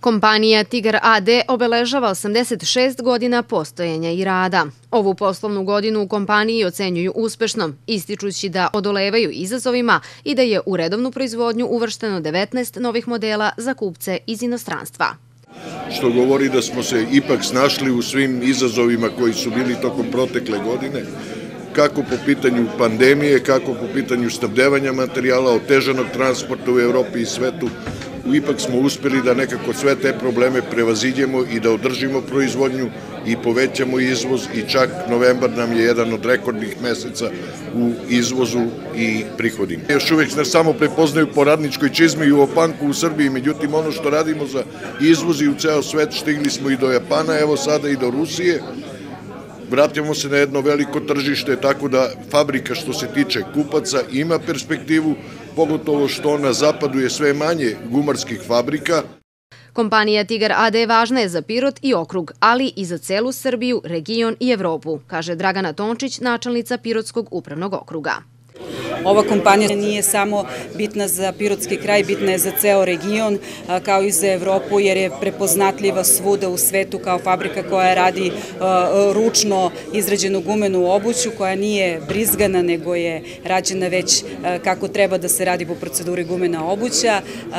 Kompanija Tigar AD obeležava 86 godina postojanja i rada. Ovu poslovnu godinu u kompaniji ocenjuju uspešnom, ističući da odolevaju izazovima i da je u redovnu proizvodnju uvršteno 19 novih modela za kupce iz inostranstva. Što govori da smo se ipak snašli u svim izazovima koji su bili tokom protekle godine, kako po pitanju pandemije, kako po pitanju snabdevanja materijala, otežanog transporta u Evropi i svetu. Ipak smo uspeli da nekako sve te probleme prevaziđemo i da održimo proizvodnju i povećamo izvoz i čak novembar nam je jedan od rekordnih meseca u izvozu i prihodima. Još uvek nas samo prepoznaju po radničkoj čizmi i u opanku u Srbiji, međutim ono što radimo za izvoz i u ceo svet, stigli smo i do Japana, evo sada i do Rusije. Vratimo se na jedno veliko tržište, tako da fabrika što se tiče kupaca ima perspektivu, pogotovo što na zapadu je sve manje gumarskih fabrika. Kompanija Tigar AD važna je za Pirot i okrug, ali i za celu Srbiju, region i Evropu, kaže Dragana Tončić, načelnica Pirotskog upravnog okruga. Ova kompanija nije samo bitna za pirotski kraj, bitna je za ceo region, kao i za Evropu, jer je prepoznatljiva svuda u svetu kao fabrika koja radi ručno izrađenu gumenu obuću, koja nije brizgana, nego je rađena već kako treba da se radi po proceduri gumena obuća.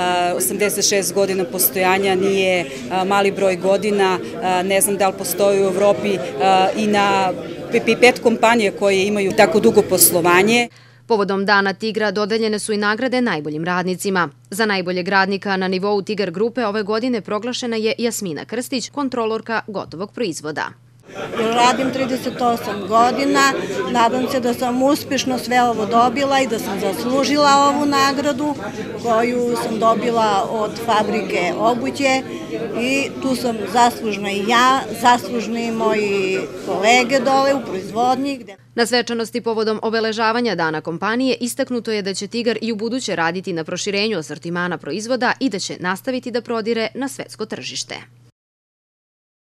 86 godina postojanja nije mali broj godina, ne znam da li postoji u Evropi i na 5 kompanije koje imaju tako dugo poslovanje. Povodom Dana Tigra dodeljene su i nagrade najboljim radnicima. Za najboljeg radnika na nivou Tigar grupe ove godine proglašena je Jasmina Krstić, kontrolorka gotovog proizvoda. Radim 38 godina, nadam se da sam uspešno sve ovo dobila i da sam zaslužila ovu nagradu koju sam dobila od fabrike obuće i tu sam zaslužna i ja, zaslužni i moji kolege dole u proizvodnji. Na svečanosti povodom obeležavanja Dana kompanije istaknuto je da će Tigar i u buduće raditi na proširenju asortimana proizvoda i da će nastaviti da prodire na svetsko tržište.